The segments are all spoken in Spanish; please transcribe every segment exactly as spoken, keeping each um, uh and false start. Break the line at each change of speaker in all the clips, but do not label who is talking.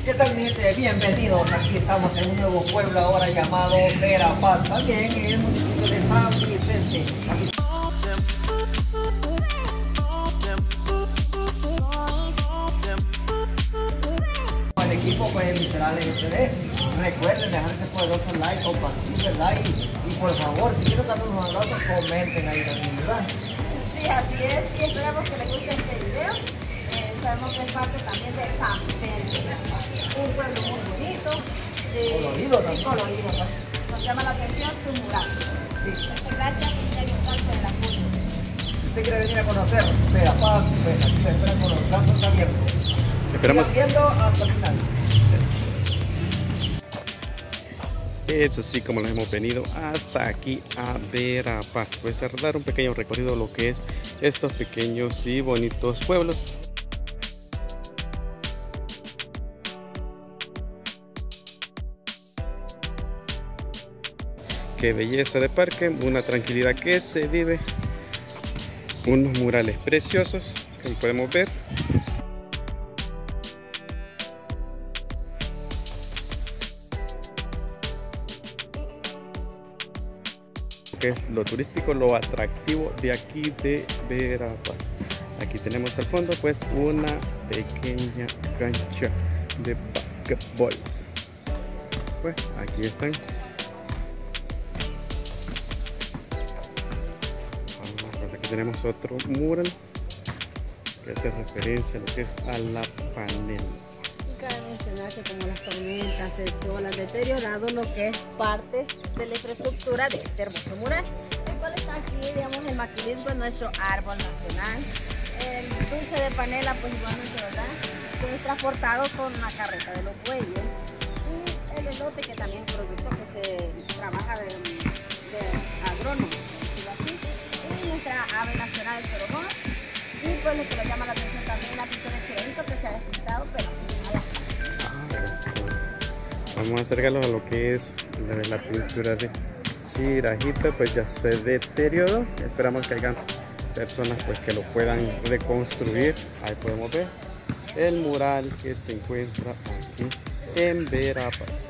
¿Qué tal, mi gente? Bienvenidos. Aquí estamos en un nuevo pueblo ahora llamado Verapaz, también en el municipio de San Vicente. Aquí el equipo pues literales ustedes. Recuerden dejarse poderoso like, compartir, ¿verdad? Y, y por favor, si quieren darnos unos abrazos, comenten ahí también, ¿verdad?
Sí, así es, y esperamos que les guste este video. Eh, sabemos que es parte también de San Vicente, un pueblo muy bonito, eh,
Colorido
sí,
también.
colorido, pues. Nos llama la atención su mural.
Sí.
Muchas gracias por ser parte de la cultura.
Si usted quiere venir a conocer Verapaz, pues aquí le esperan con los brazos abiertos.
Esperamos.
Sigan viendo hasta el final.
Es así como nos hemos venido hasta aquí a Verapaz, pues a dar un pequeño recorrido de lo que es estos pequeños y bonitos pueblos. Qué belleza de parque, una tranquilidad que se vive, unos murales preciosos, como podemos ver. Que es lo turístico, lo atractivo de aquí de Verapaz. Aquí tenemos al fondo pues una pequeña cancha de básquetbol. Pues aquí están. Pues aquí tenemos otro mural que hace referencia a lo que es a la panela.
Cabe mencionar que como las tormentas, el sol han deteriorado lo que es parte de la infraestructura de este hermoso mural, el cual está aquí, digamos, el maquilismo de nuestro árbol nacional. El dulce de panela, pues igualmente, ¿verdad?, que es transportado con una carreta de los bueyes. Y el elote, que también es un producto que se trabaja de, de agrónomo, por decirlo así. Y nuestra ave nacional, el sorojón. Y pues lo que nos llama la atención también la pintura de Chirajito, que se ha despintado, pero a la
Vamos a acercarlos a lo que es la, la pintura de Chirajito, pues ya se deterioró. Esperamos que hayan personas pues que lo puedan reconstruir. Ahí podemos ver el mural que se encuentra aquí en Verapaz.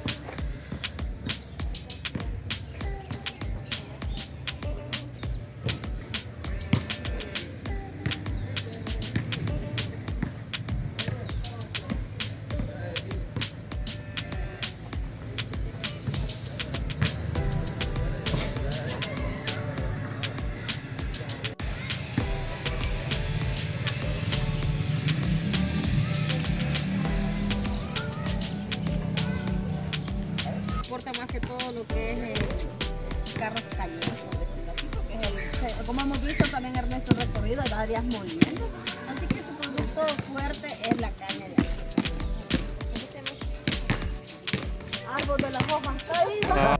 Importa más que todo lo que es el carros cañones, por decirlo así, porque es el, como hemos visto también en nuestro recorrido, hay varias moliendas, así que su producto fuerte es la caña de azúcar. Aquí tenemos árbol de las hojas caídas.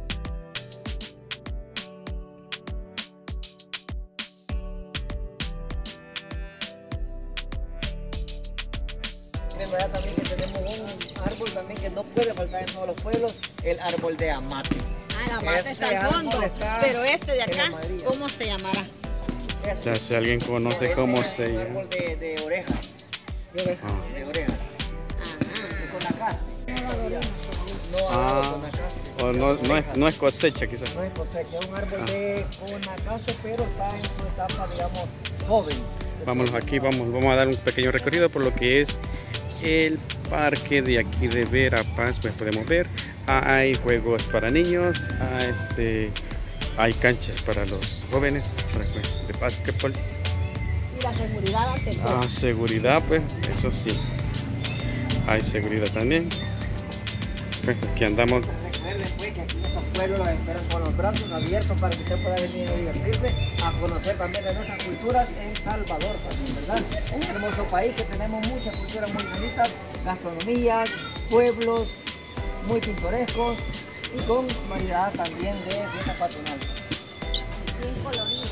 También que tenemos un árbol también que no puede faltar en todos los pueblos, el árbol de amate.
Ah, el amate está al fondo,
está
pero este de acá, ¿cómo se llamará?
Este,
Ya si alguien conoce
este
cómo
es
se
un
llama.
árbol de, de orejas,
Ah.
de orejas.
Ajá.
Y con acá. No
Ah,
ha con acá.
o no, no, es, no es cosecha quizás.
No es cosecha, es un árbol
Ah.
de conacaste, pero está en su etapa, digamos, joven.
Vámonos aquí, vamos, vamos a dar un pequeño recorrido por lo que es el parque de aquí de Verapaz. Pues podemos ver, hay juegos para niños, hay, este, hay canchas para los jóvenes para, pues, de básquetbol.
Y la seguridad ante todo.
Ah, seguridad, pues eso sí, hay seguridad también. Pues aquí andamos.
Recuerden pues que aquí en estos pueblos los esperan con los brazos abiertos para que usted pueda venir a divertirse, a conocer también de nuestras culturas en Salvador también, ¿verdad? Es un hermoso país que tenemos muchas culturas muy bonitas, gastronomías, pueblos muy pintorescos y con variedad también de fiesta patronal.
Bien colorido.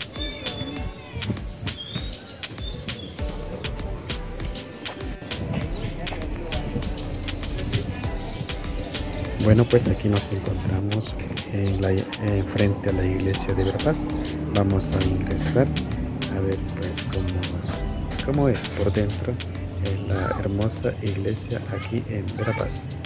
Bueno, pues aquí nos encontramos en la, en frente a la iglesia de Verapaz. Vamos a ingresar a ver pues cómo, cómo es por dentro es la hermosa iglesia aquí en Verapaz.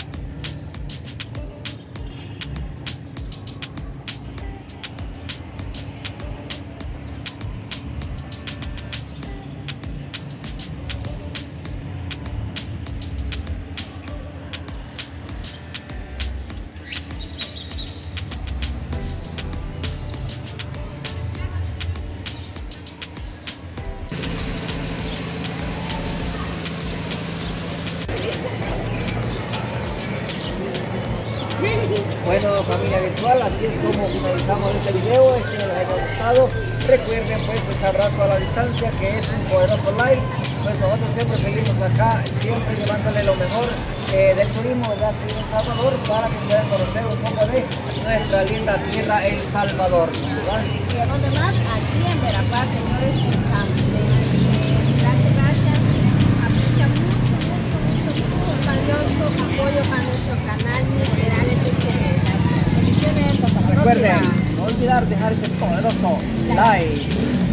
Bueno, familia virtual, así es como finalizamos este video. Espero les haya gustado. Recuerden pues este abrazo a la distancia, que es un poderoso like. Pues nosotros siempre seguimos acá, siempre llevándole lo mejor eh, del turismo, ¿verdad? Aquí en El Salvador, para que puedan conocer un poco de nuestra linda tierra, El Salvador, ¿verdad?
¿Y a dónde más? Aquí en Verapaz, señores, en San Vicente. Gracias, gracias. Aprecia mucho, mucho, mucho, mucho valioso apoyo para nuestro canal Minerales Excelentes. Bendiciones, hasta la próxima.
Recuerden, no olvidar dejar ese poderoso like.